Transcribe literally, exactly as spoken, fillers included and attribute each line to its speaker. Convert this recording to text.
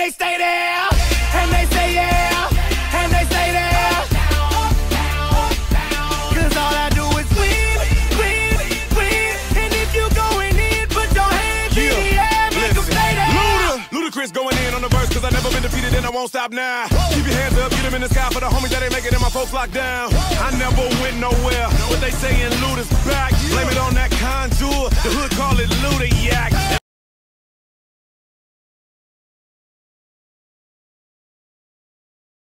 Speaker 1: they stay there, and they say yeah, and they stay there. Cause all I do is win, win, win. And if you going in, put your hands in the air, make them stay there.
Speaker 2: Luda, Ludacris going in on the verse, cause I never been defeated and I won't stop now. Keep your hands up, get them in the sky for the homies that ain't making it, my folks locked down. I never went nowhere, but they saying Luda's back. Blame it on that contour, the hood call it Luda Yak.